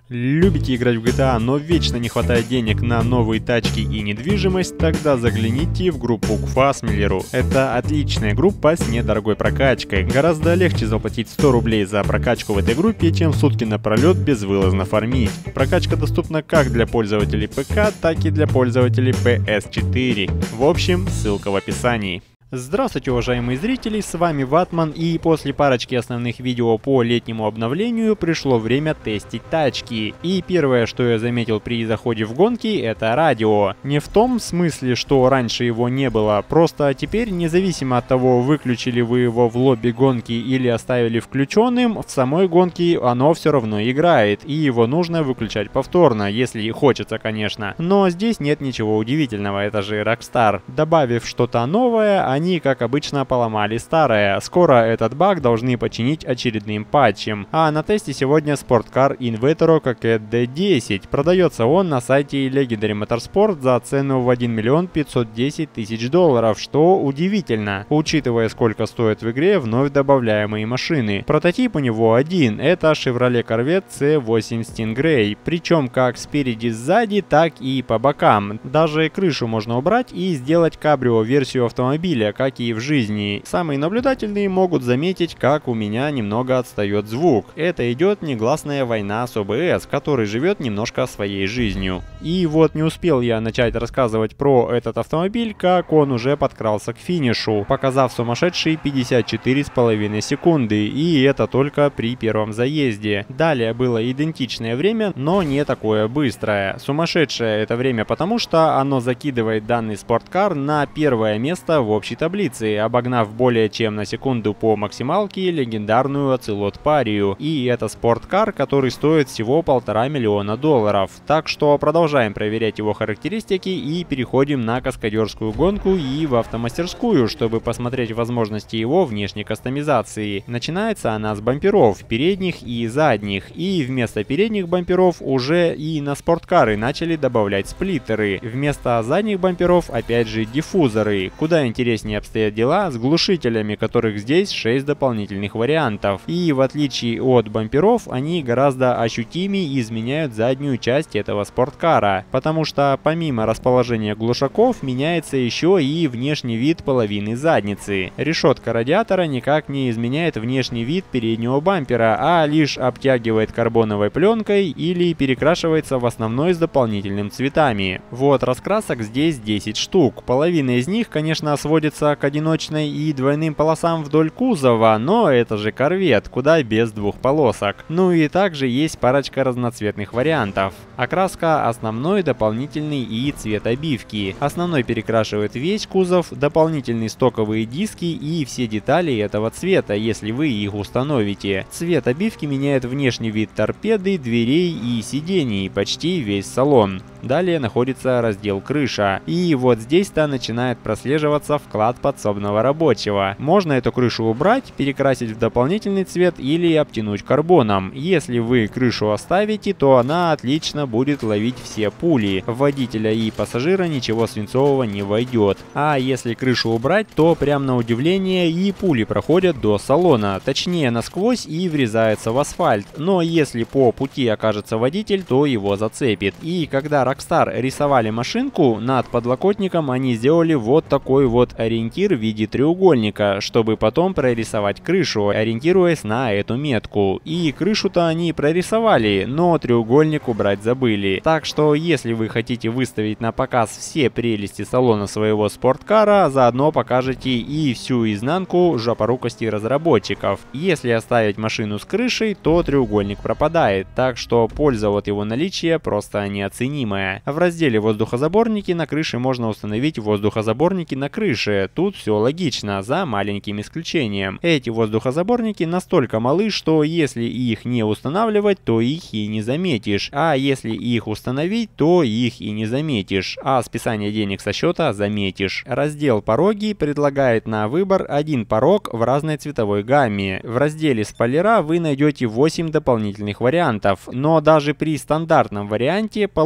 Любите играть в GTA, но вечно не хватает денег на новые тачки и недвижимость? Тогда загляните в группу к Фасмиллеру. Это отличная группа с недорогой прокачкой. Гораздо легче заплатить 100 рублей за прокачку в этой группе, чем сутки напролет безвылазно фармить. Прокачка доступна как для пользователей ПК, так и для пользователей PS4. В общем, ссылка в описании. Здравствуйте, уважаемые зрители, с вами Ватман, и после парочки основных видео по летнему обновлению пришло время тестить тачки. И первое, что я заметил при заходе в гонки, это радио. Не в том смысле, что раньше его не было, просто теперь, независимо от того, выключили вы его в лобби гонки или оставили включенным, в самой гонке оно все равно играет, и его нужно выключать повторно, если хочется, конечно. Но здесь нет ничего удивительного, это же Rockstar. Добавив что-то новое, они, как обычно, поломали старое. Скоро этот баг должны починить очередным патчем. А на тесте сегодня спорткар Invetero KK D10. Продается он на сайте Legendary Motorsport за цену в 1 510 000 долларов, что удивительно, учитывая, сколько стоят в игре вновь добавляемые машины. Прототип у него один, это Chevrolet Corvette C8 Stingray, причем как спереди, сзади, так и по бокам. Даже крышу можно убрать и сделать кабрио-версию автомобиля, как и в жизни. Самые наблюдательные могут заметить, как у меня немного отстает звук. Это идет негласная война с ОБС, который живет немножко своей жизнью. И вот не успел я начать рассказывать про этот автомобиль, как он уже подкрался к финишу, показав сумасшедшие 54,5 секунды, и это только при первом заезде. Далее было идентичное время, но не такое быстрое. Сумасшедшее это время потому, что оно закидывает данный спорткар на первое место в общей таблицы, обогнав более чем на секунду по максималке легендарную Ocelot Pario. И это спорткар, который стоит всего 1,5 миллиона долларов. Так что продолжаем проверять его характеристики и переходим на каскадерскую гонку и в автомастерскую, чтобы посмотреть возможности его внешней кастомизации. Начинается она с бамперов, передних и задних. И вместо передних бамперов уже и на спорткары начали добавлять сплиттеры. Вместо задних бамперов опять же диффузоры. Куда интереснее обстоят дела с глушителями, которых здесь 6 дополнительных вариантов. И в отличие от бамперов, они гораздо ощутимее изменяют заднюю часть этого спорткара, потому что помимо расположения глушаков меняется еще и внешний вид половины задницы. Решетка радиатора никак не изменяет внешний вид переднего бампера, а лишь обтягивает карбоновой пленкой или перекрашивается в основной с дополнительными цветами. Вот раскрасок здесь 10 штук. Половина из них, конечно, сводится к одиночной и двойным полосам вдоль кузова, но это же корвет, куда без двух полосок. Ну и также есть парочка разноцветных вариантов. Окраска основной, дополнительный и цвет обивки. Основной перекрашивает весь кузов, дополнительные стоковые диски и все детали этого цвета, если вы их установите. Цвет обивки меняет внешний вид торпеды, дверей и сидений, почти весь салон. Далее находится раздел крыша. И вот здесь-то начинает прослеживаться вклад подсобного рабочего. Можно эту крышу убрать, перекрасить в дополнительный цвет или обтянуть карбоном. Если вы крышу оставите, то она отлично будет ловить все пули. В водителя и пассажира ничего свинцового не войдет. А если крышу убрать, то прям на удивление и пули проходят до салона. Точнее насквозь и врезаются в асфальт. Но если по пути окажется водитель, то его зацепит. И когда Rockstar рисовали машинку, над подлокотником они сделали вот такой вот ориентир в виде треугольника, чтобы потом прорисовать крышу, ориентируясь на эту метку. И крышу-то они прорисовали, но треугольник убрать забыли. Так что если вы хотите выставить на показ все прелести салона своего спорткара, заодно покажете и всю изнанку жопорукости разработчиков. Если оставить машину с крышей, то треугольник пропадает, так что польза от его наличия просто неоценимая. В разделе воздухозаборники на крыше можно установить воздухозаборники на крыше. Тут все логично, за маленьким исключением. Эти воздухозаборники настолько малы, что если их не устанавливать, то их и не заметишь. А если их установить, то их и не заметишь. А списание денег со счета заметишь. Раздел пороги предлагает на выбор один порог в разной цветовой гамме. В разделе спойлера вы найдете 8 дополнительных вариантов. Но даже при стандартном варианте полоска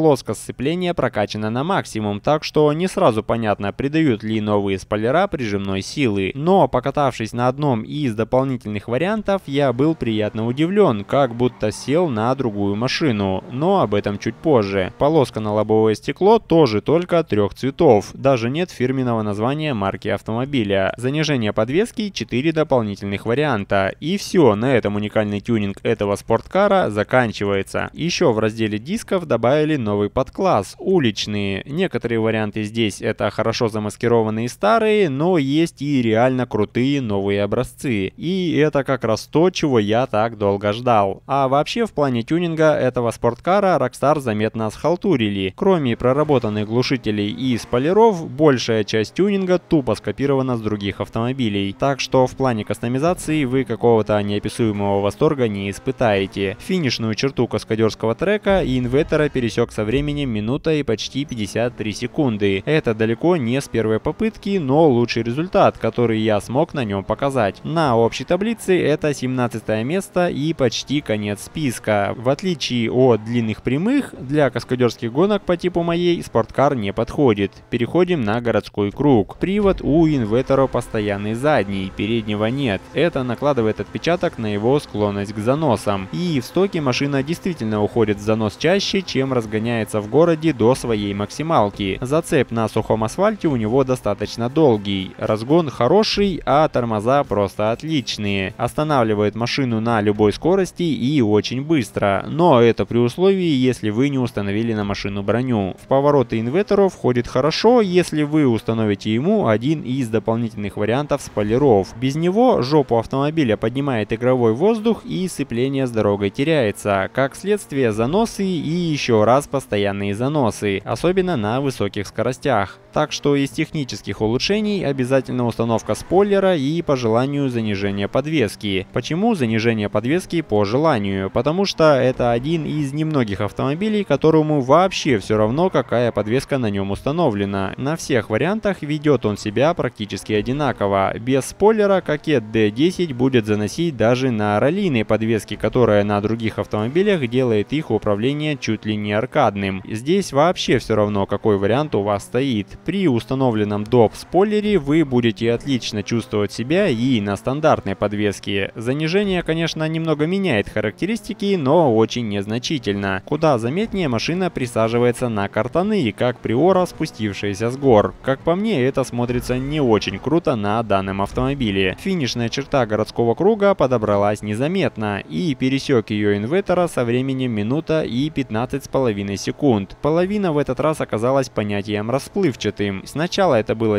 сцепление прокачано на максимум, так что не сразу понятно, придают ли новые спойлера прижимной силы. Но покатавшись на одном из дополнительных вариантов, я был приятно удивлен, как будто сел на другую машину. Но об этом чуть позже. Полоска на лобовое стекло тоже только 3 цветов, даже нет фирменного названия марки автомобиля. Занижение подвески 4 дополнительных варианта. И все, на этом уникальный тюнинг этого спорткара заканчивается. Еще в разделе дисков добавили новый подкласс – уличные. Некоторые варианты здесь это хорошо замаскированные старые, но есть и реально крутые новые образцы. И это как раз то, чего я так долго ждал. А вообще в плане тюнинга этого спорткара Rockstar заметно схалтурили. Кроме проработанных глушителей и спойлеров, большая часть тюнинга тупо скопирована с других автомобилей. Так что в плане кастомизации вы какого-то неописуемого восторга не испытаете. Финишную черту каскадерского трека и инвертора пересек со временем минута и почти 53 секунды. Это далеко не с первой попытки, но лучший результат, который я смог на нем показать. На общей таблице это 17 место и почти конец списка. В отличие от длинных прямых, для каскадерских гонок по типу моей спорткар не подходит. Переходим на городской круг. Привод у инвертора постоянный задний, переднего нет. Это накладывает отпечаток на его склонность к заносам. И в стоке машина действительно уходит в занос чаще, чем разгоняется в городе до своей максималки. Зацеп на сухом асфальте у него достаточно долгий. Разгон хороший, а тормоза просто отличные. Останавливает машину на любой скорости и очень быстро. Но это при условии, если вы не установили на машину броню. В повороты инвертору входит хорошо, если вы установите ему один из дополнительных вариантов спойлеров. Без него жопу автомобиля поднимает игровой воздух и сцепление с дорогой теряется. Как следствие, заносы и еще раз постоянные заносы, особенно на высоких скоростях. Так что из технических улучшений обязательно установка спойлера и по желанию занижение подвески. Почему занижение подвески по желанию? Потому что это один из немногих автомобилей, которому вообще все равно, какая подвеска на нем установлена. На всех вариантах ведет он себя практически одинаково. Без спойлера Кокет D10 будет заносить даже на раллийной подвеске, которая на других автомобилях делает их управление чуть ли не аркадным. Здесь вообще все равно, какой вариант у вас стоит. При установленном DOP спойлере вы будете отлично чувствовать себя и на стандартной подвеске. Занижение, конечно, немного меняет характеристики, но очень незначительно. Куда заметнее машина присаживается на картаны, как приора, спустившаяся с гор. Как по мне, это смотрится не очень круто на данном автомобиле. Финишная черта городского круга подобралась незаметно, и пересек ее инвертора со временем минута и 15,5 секунд. Половина в этот раз оказалась понятием расплывчатым. Сначала это было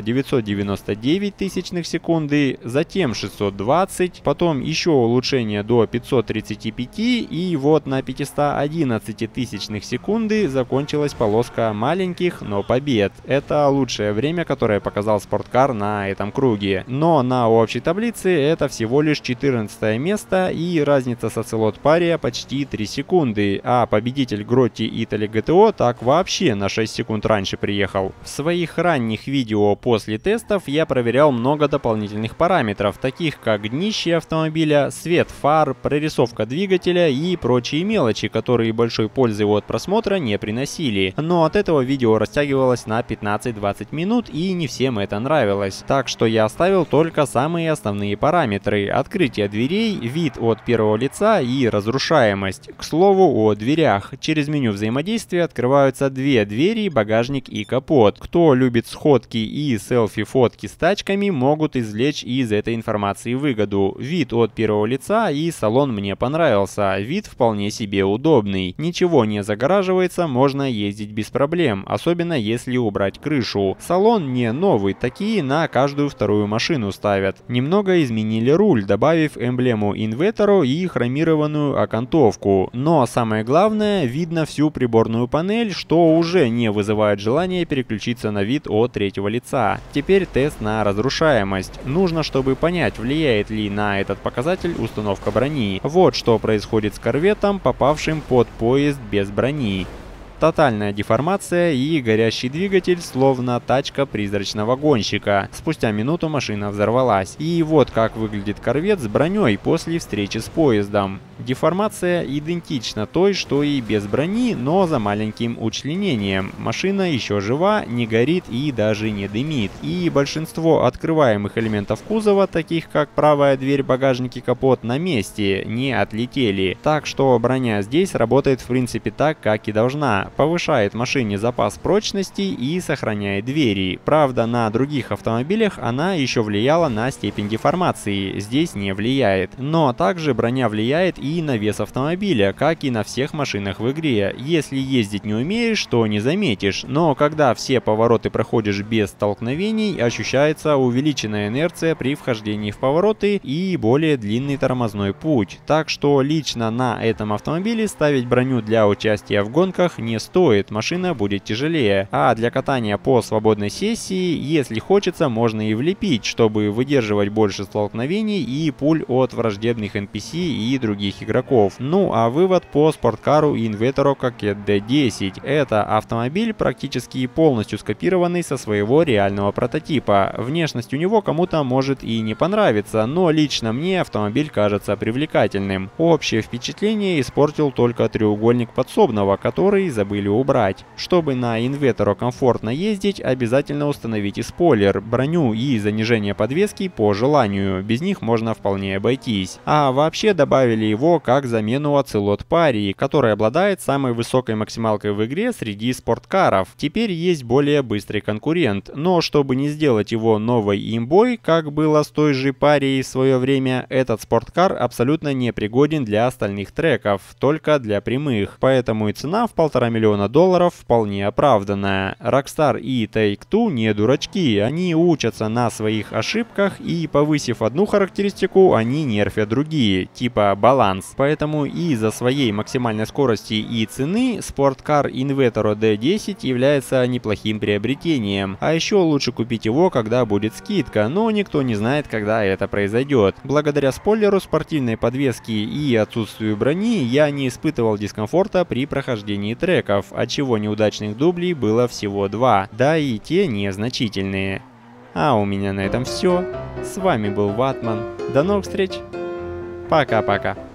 999 тысячных секунды, затем 620, потом еще улучшение до 535, и вот на 511 тысячных секунды закончилась полоска маленьких, но побед. Это лучшее время, которое показал спорткар на этом круге. Но на общей таблице это всего лишь 14 место и разница с Ocelot Paria почти 3 секунды, а победитель Grotti Italy GTO так вообще на 6 секунд раньше приехал. В своих ранних видео после тестов я проверял много дополнительных параметров, таких как днище автомобиля, свет фар, прорисовка двигателя и прочие мелочи, которые большой пользы от просмотра не приносили. Но от этого видео растягивалось на 15-20 минут, и не всем это нравилось. Так что я оставил только самые основные параметры: открытие дверей, вид от первого лица и разрушаемость. К слову о дверях. Через меню взаимодействия открываются две двери, багажник и капот. Кто любит сходки и селфи-фотки с тачками, могут извлечь из этой информации выгоду. Вид от первого лица и салон мне понравился. Вид вполне себе удобный. Ничего не загораживается, можно ездить без проблем, особенно если убрать крышу. Салон не новый, такие на каждую вторую машину ставят. Немного изменили руль, добавив эмблему инвертору и хромированную окантовку. Но самое главное, видно всю приборную панель, что уже не вызывает желания переключиться на вид от третьего лица. Теперь тест на разрушаемость. Нужно, чтобы понять, влияет ли на этот показатель установка брони. Вот что происходит с корветом, попавшим под поезд без брони. Тотальная деформация и горящий двигатель, словно тачка призрачного гонщика. Спустя минуту машина взорвалась. И вот как выглядит корвет с броней после встречи с поездом. Деформация идентична той, что и без брони, но за маленьким учленением. Машина еще жива, не горит и даже не дымит. И большинство открываемых элементов кузова, таких как правая дверь, багажник и капот, на месте, не отлетели. Так что броня здесь работает в принципе так, как и должна. Повышает машине запас прочности и сохраняет двери. Правда, на других автомобилях она еще влияла на степень деформации. Здесь не влияет. Но также броня влияет и на вес автомобиля, как и на всех машинах в игре. Если ездить не умеешь, то не заметишь. Но когда все повороты проходишь без столкновений, ощущается увеличенная инерция при вхождении в повороты и более длинный тормозной путь. Так что лично на этом автомобиле ставить броню для участия в гонках не стоит, машина будет тяжелее. А для катания по свободной сессии, если хочется, можно и влепить, чтобы выдерживать больше столкновений и пуль от враждебных NPC и других игроков. Ну а вывод по спорткару Invetro Coquette D10. Это автомобиль, практически полностью скопированный со своего реального прототипа. Внешность у него кому-то может и не понравиться, но лично мне автомобиль кажется привлекательным. Общее впечатление испортил только треугольник подсобного, который забыли убрать. Чтобы на Invetro комфортно ездить, обязательно установите спойлер, броню и занижение подвески по желанию. Без них можно вполне обойтись. А вообще добавили его как замену Ocelot Paria, который обладает самой высокой максималкой в игре среди спорткаров. Теперь есть более быстрый конкурент, но чтобы не сделать его новой имбой, как было с той же Paria в свое время, этот спорткар абсолютно не пригоден для остальных треков, только для прямых. Поэтому и цена в $1,5 миллиона вполне оправданная. Rockstar и Take-Two не дурачки, они учатся на своих ошибках и, повысив одну характеристику, они нерфят другие, типа баланс. Поэтому из-за своей максимальной скорости и цены спорткар Invetro D10 является неплохим приобретением. А еще лучше купить его, когда будет скидка, но никто не знает, когда это произойдет. Благодаря спойлеру, спортивной подвеске и отсутствию брони я не испытывал дискомфорта при прохождении треков, отчего неудачных дублей было всего 2, да и те незначительные. А у меня на этом все. С вами был Ватман. До новых встреч. Пока-пока.